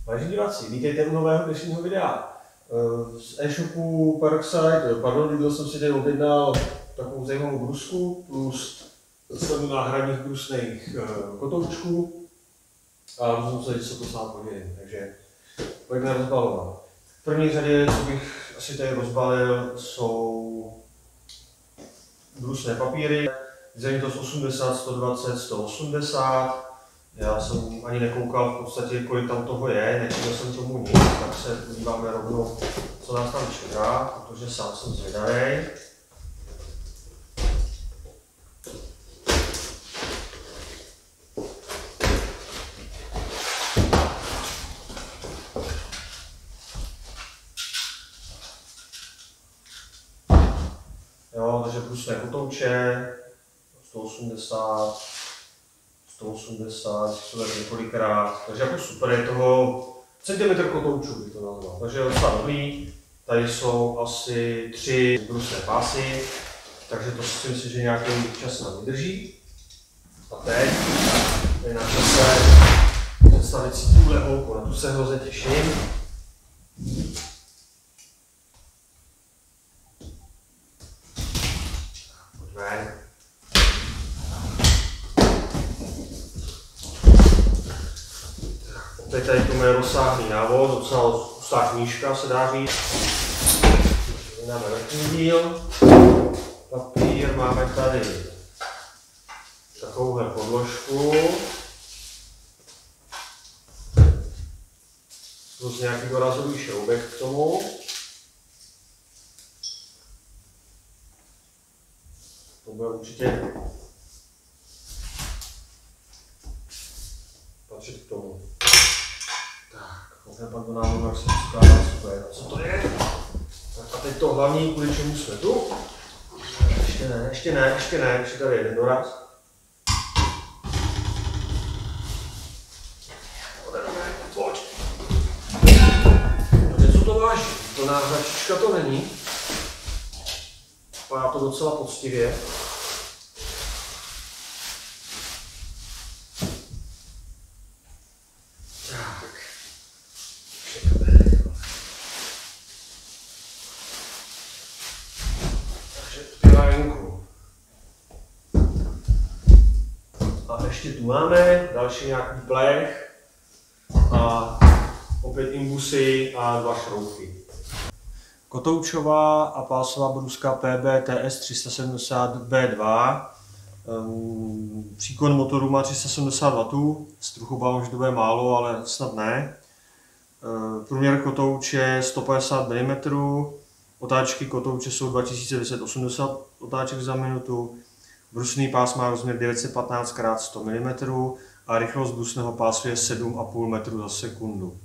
Vážení diváci, vítejte u nového dnešního videa. Z e-shopu líbil jsem si tady objednal takovou zajímavou brusku plus sadu náhradních brusných kotoučků a rozhodl se, co to sám podívejím, takže pojďme rozbalovat. V první řadě, co bych asi tady rozbalil, jsou brusné papíry, zranitost 80, 120, 180. Já jsem ani nekoukal v podstatě, kolik tam toho je, nečekal jsem tomu nic, tak se podíváme rovnou, co nás tam čeká, protože sám jsem zvědavý. Jo, takže brusné kotouče, 180, 180, to je několikrát, takže jako super, je toho centimetr kotoučů bych to nazval, takže je docela dobrý. Tady jsou asi 3 brusné pásy, takže to si myslím, že nějaký čas nám vydrží. A teď je na čase představit si tuhle holku, na tu se hrozně těším. Pojďme. Teď tady to je rozsáhlý návod, docela hustá knížka se dá říct. Dáme vrchní díl. Papír, máme tady takovouhle podložku. Plus nějaký dorazový šroubek k tomu. To bude určitě patřit k tomu. Tak, pak do návodu, jak se přikládá, co to je. Tak a teď to hlavní, kvůli čemu jsme tu. Ještě tady jeden doraz. Pojď. Takže co to váží? To náhračička to není. Vypadá to docela poctivě. A ještě tu máme další nějaký plech a opět imbusy a 2 šroubky. Kotoučová a pásová bruska PBTS 370 B2. Příkon motoru má 370 W, struchu bavám, že to bude málo, ale snad ne. Průměr kotouče 150 mm, otáčky kotouče jsou 2280 otáček za minutu, brusný pás má rozměr 915 x 100 mm a rychlost brusného pásu je 7,5 metru za sekundu.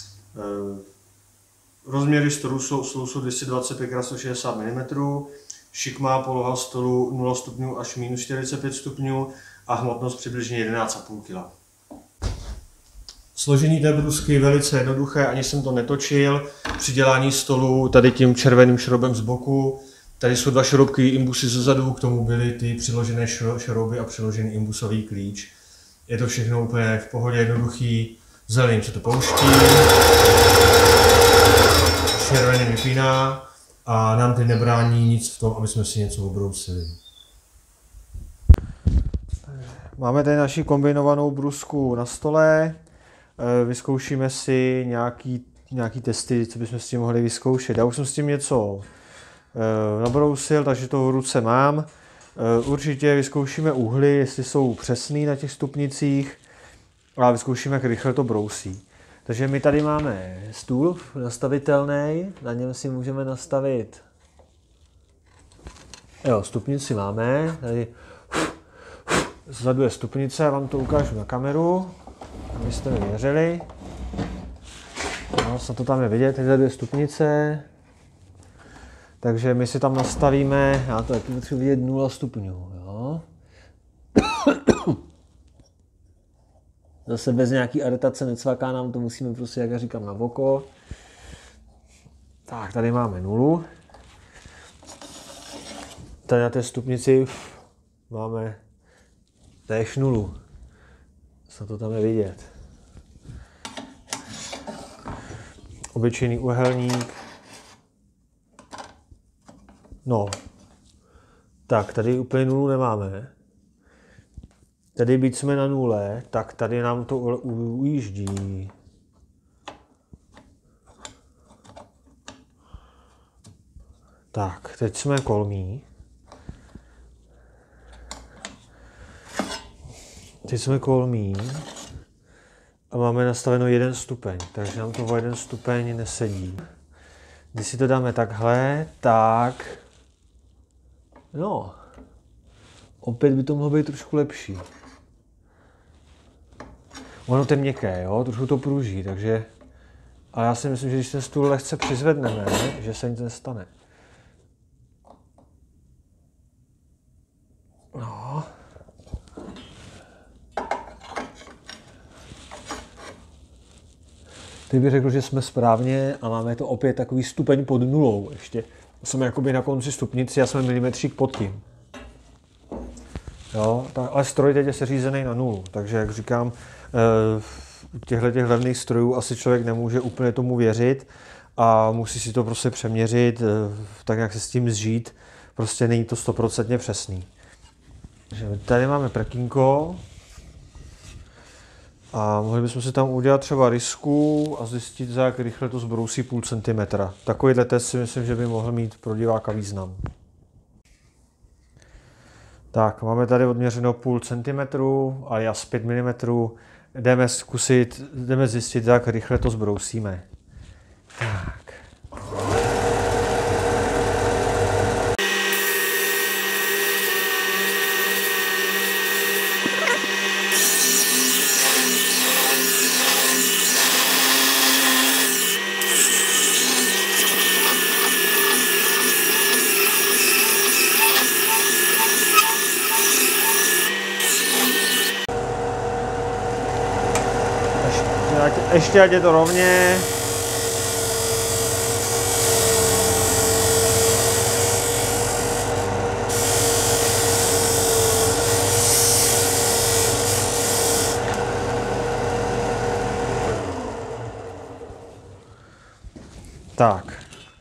Rozměry stolu jsou 225 x 160 mm, šikmá poloha stolu 0 stupňů až minus 45 stupňů a hmotnost přibližně 11,5 kg. Složení té brusky je velice jednoduché, ani jsem to netočil. Při dělání stolu tady tím červeným šroubem z boku. Tady jsou 2 šroubky imbusy zezadu, k tomu byly ty přiložené šrouby a přiložený imbusový klíč. Je to všechno úplně v pohodě jednoduchý. Zeleným se to pouští, červený vypíná a nám teď nebrání nic v tom, aby jsme si něco obrousili. Máme tady naši kombinovanou brusku na stole. Vyzkoušíme si nějaký testy, co bychom s tím mohli vyzkoušet. Já už jsem s tím něco nabrousil, takže to v ruce mám. Určitě vyzkoušíme úhly, jestli jsou přesný na těch stupnicích a vyzkoušíme, jak rychle to brousí. Takže my tady máme stůl nastavitelný, na něm si můžeme nastavit stupnici máme, tady vzadu je stupnice, já vám to ukážu na kameru, abyste mi věřili. No, to tam je vidět, tady je stupnice. Takže my si tam nastavíme, já to taky potřebuji vidět 0 stupňů. Jo? Zase bez nějaký aretace necvaká nám to, musíme prostě, jak já říkám, na oko. Tak, tady máme 0. Tady na té stupnici máme též 0. Co to tam je vidět. obyčejný uhelník. No, tak tady úplně nulu nemáme. Tady byť jsme na nule, tak tady nám to ujíždí. Tak, teď jsme kolmí. A máme nastaveno 1 stupeň, takže nám to o 1 stupeň nesedí. Když si to dáme takhle, tak... No, opět by to mohlo být trošku lepší. Ono to je měkké, jo, trošku to pruží, takže... Ale já si myslím, že když ten stůl lehce přizvedneme, že se nic nestane. No. Teď bych řekl, že jsme správně a máme to opět takový stupeň pod nulou ještě. Jsme jakoby na konci stupnici a jsme milimetřík pod tím. Jo, ale stroj teď je seřízený na nulu, takže jak říkám, u těchto levných strojů asi člověk nemůže úplně tomu věřit a musí si to prostě přeměřit, tak jak se s tím zžít, prostě není to 100% přesný. Takže tady máme prkínko a mohli bychom si tam udělat třeba rysku a zjistit, za jak rychle to zbrousí půl centimetra. Takovýhle test si myslím, že by mohl mít pro diváka význam. Tak, máme tady odměřeno půl centimetru, alias 5 mm. Jdeme zjistit, jak rychle to zbrousíme. Tak. Ještě ať je to rovně. Tak.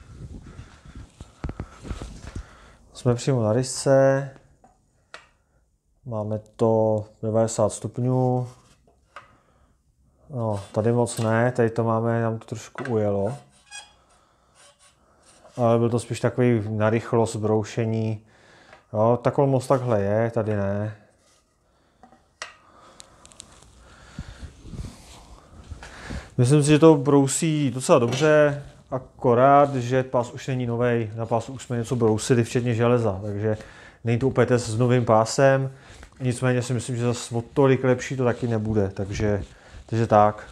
Jsme přímo na rysce. Máme to 90 stupňů. No, tady moc ne, tady to máme, nám to trošku ujelo. Ale byl to spíš takový narychlo zbroušení. Jo, takový moc takhle je, tady ne. Myslím si, že to brousí docela dobře, akorát, že pás už není novej, na pásu už jsme něco brousili, včetně železa, takže není to úplně test s novým pásem. Nicméně si myslím, že zase o tolik lepší to taky nebude, takže tak.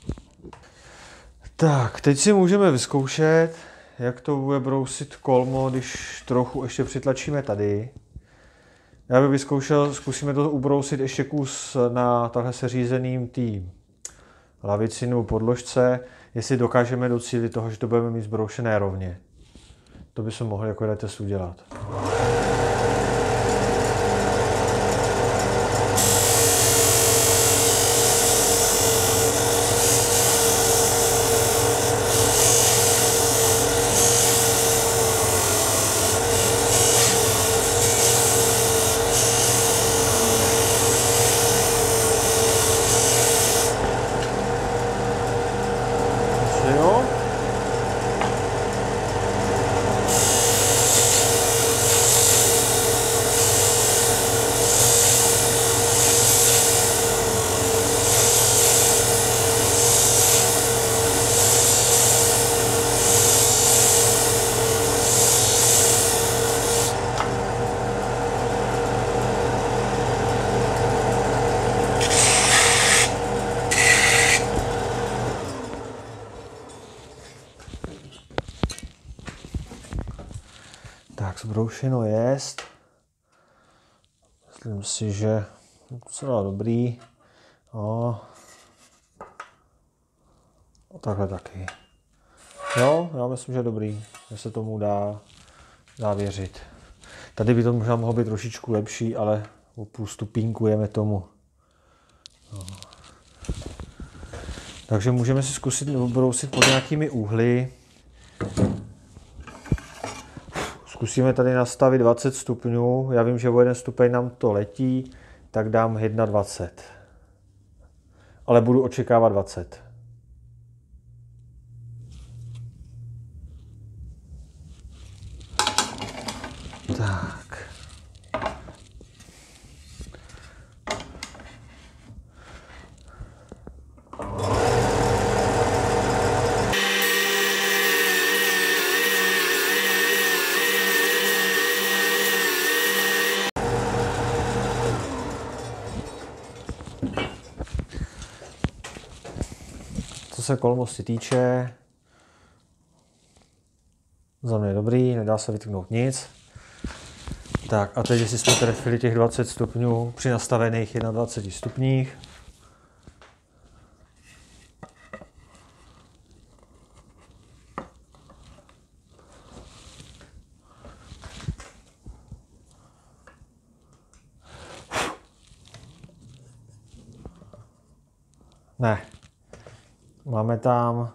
Tak, teď si můžeme vyzkoušet, jak to bude brousit kolmo, když trochu ještě přitlačíme tady. Já bych vyzkoušel, zkusíme to ubrousit ještě kus na takhle seřízeným tým lavici nebo podložce, jestli dokážeme docílit toho, že to budeme mít zbroušené rovně. To bychom mohli jako test udělat. Tak, zbroušeno jest. Myslím si, že docela dobrý. No. Takhle taky. Jo, já myslím, že dobrý. Že se tomu dá věřit. Tady by to možná mohlo být trošičku lepší, ale o půl stupínku jeme tomu. No. Takže můžeme si zkusit brousit pod nějakými úhly. Zkusíme tady nastavit 20 stupňů. Já vím, že o 1 stupeň nám to letí, tak dám 21. Ale budu očekávat 20. Tak. Co se kolmosti týče, za mě dobrý, nedá se vytknout nic. Tak a teď, jestli jsme trefili těch 20 stupňů při nastavených 21 stupních, ne, máme tam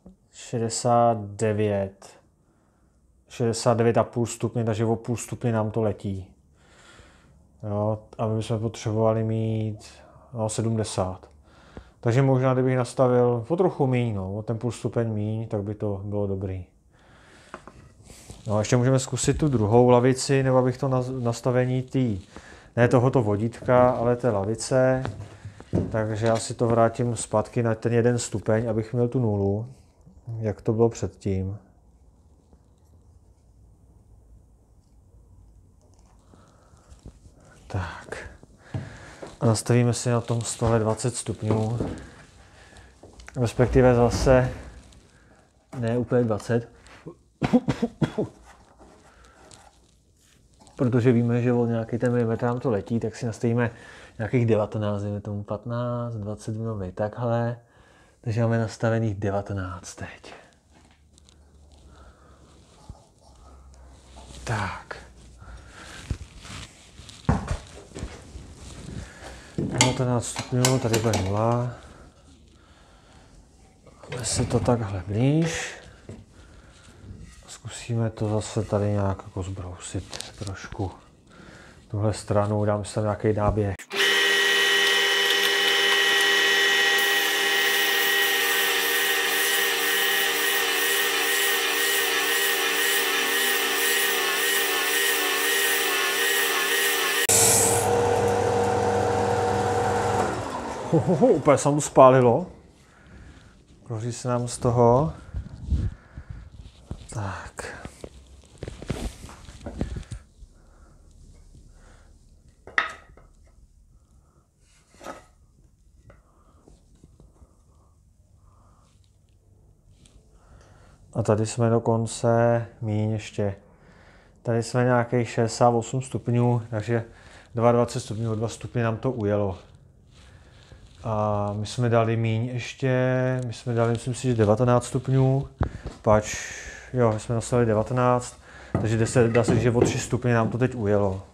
69,5 stupně, takže o půl stupně nám to letí. Jo, a my bychom potřebovali mít 70. Takže možná, kdybych nastavil o trochu míň, o ten půl stupeň míň, tak by to bylo dobrý. No a ještě můžeme zkusit tu druhou lavici, nebo abych to nastavení ne tohoto vodítka, ale té lavice. Takže já si to vrátím zpátky na ten 1 stupeň, abych měl tu nulu, jak to bylo předtím. Tak. A nastavíme si na tom stole 20 stupňů. Respektive zase ne úplně 20. Protože víme, že od nějaký ten milimetr nám to letí, tak si nastavíme nějakých 19, dejme tomu 15, 20 minut, takhle. Takže máme nastavených 19 teď. Tak. 19 stupňů, tady bude 0. Dáme si to takhle blíž. Zkusíme to zase tady nějak jako zbrousit trošku. Tuhle stranu, dám si tam nějaký náběh. Úplně se mu spálilo. Koří se nám z toho. Tak. A tady jsme dokonce míň ještě. Tady jsme nějakých 68 stupňů, takže 22 stupňů, 2 stupně nám to ujelo. A my jsme dali míň ještě, myslím si, že 19 stupňů, pač, jo, my jsme nastavili 19, takže dá se, že o 3 stupně nám to teď ujelo.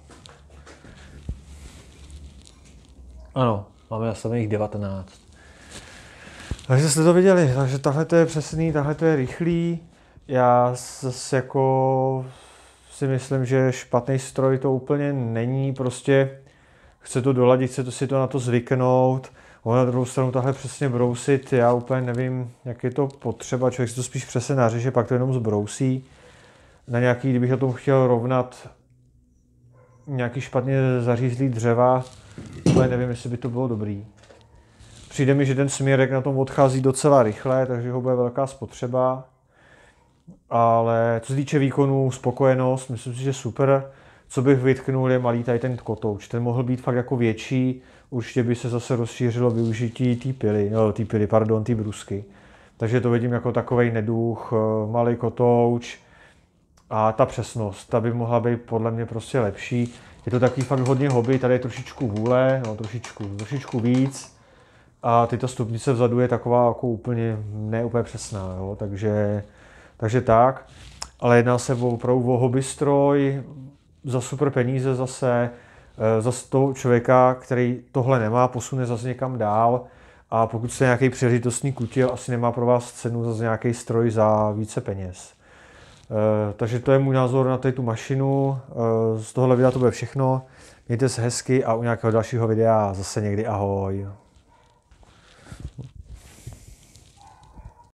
Ano, máme nastavených 19. Takže jste to viděli, takže tahle to je přesný, tahle to je rychlý. Já zase jako si myslím, že špatný stroj to úplně není, prostě chce to doladit, chce to si to na to zvyknout. Na druhou stranu tahle přesně brousit, já úplně nevím, jak je to potřeba, člověk si to spíš přesně nařeže, pak to jenom zbrousí. Na nějaký, kdybych na tom chtěl rovnat nějaký špatně zařízlý dřeva, úplně nevím, jestli by to bylo dobrý. Přijde mi, že ten směrek na tom odchází docela rychle, takže ho bude velká spotřeba. Ale co se týče výkonu, spokojenost, myslím si, že super. Co bych vytknul, je malý tady ten kotouč. Ten mohl být fakt jako větší, určitě by se zase rozšířilo využití té brusky. Takže to vidím jako takovej neduch, malý kotouč a ta přesnost, ta by mohla být podle mě prostě lepší. Je to takový fakt hodně hobby, tady je trošičku vůle, trošičku víc. A tyto stupnice vzadu je taková jako úplně, ne úplně přesná, jo? Takže tak. Ale jedná se opravdu o hobby stroj, za super peníze zase toho člověka, který tohle nemá, posune zase někam dál A pokud jste nějaký příležitostný kutil, asi nemá pro vás cenu za nějaký stroj za více peněz. Takže to je můj názor na tu mašinu. Z tohohle videa to bude všechno. Mějte se hezky a u nějakého dalšího videa zase někdy ahoj.